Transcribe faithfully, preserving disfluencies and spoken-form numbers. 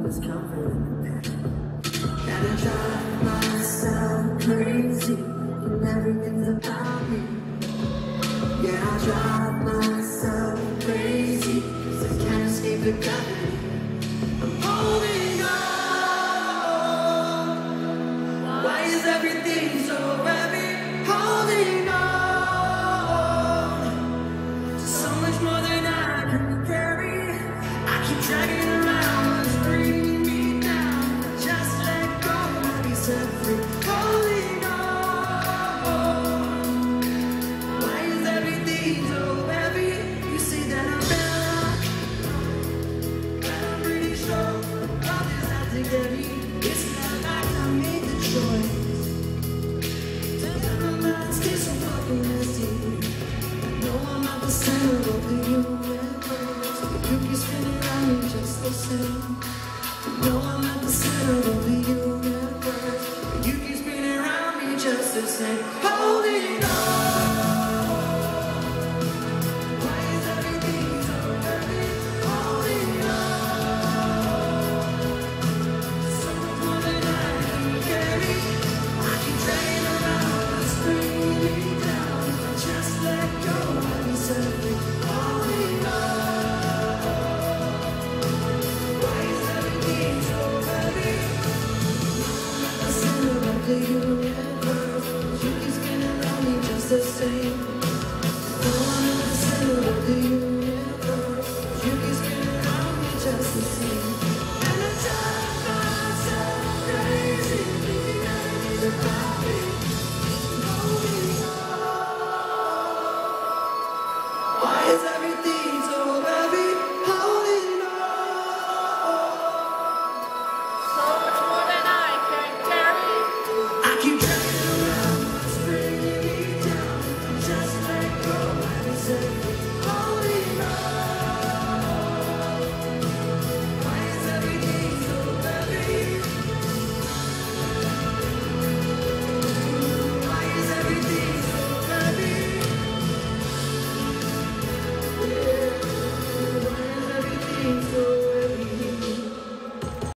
was comfort in the pain. And I drive myself crazy, and everything's about me. Yeah, I drive myself crazy, 'cause I can't escape the gravity. I'm holding on. Why is everything so heavy? Holding on to so much more than I can carry. I keep dragging around what's bringing me down. Just let go and be set free. Holding on. Why is everything so heavy? You see that I'm better, that I'm pretty sure all this has to get me. It's not like I made the choice to let my mind stay so fucking messy. No, I'm not the center of the universe. You keep spinning around me just the same. No, I'm not the center of the universe. You keep spinning around me just the same. Holding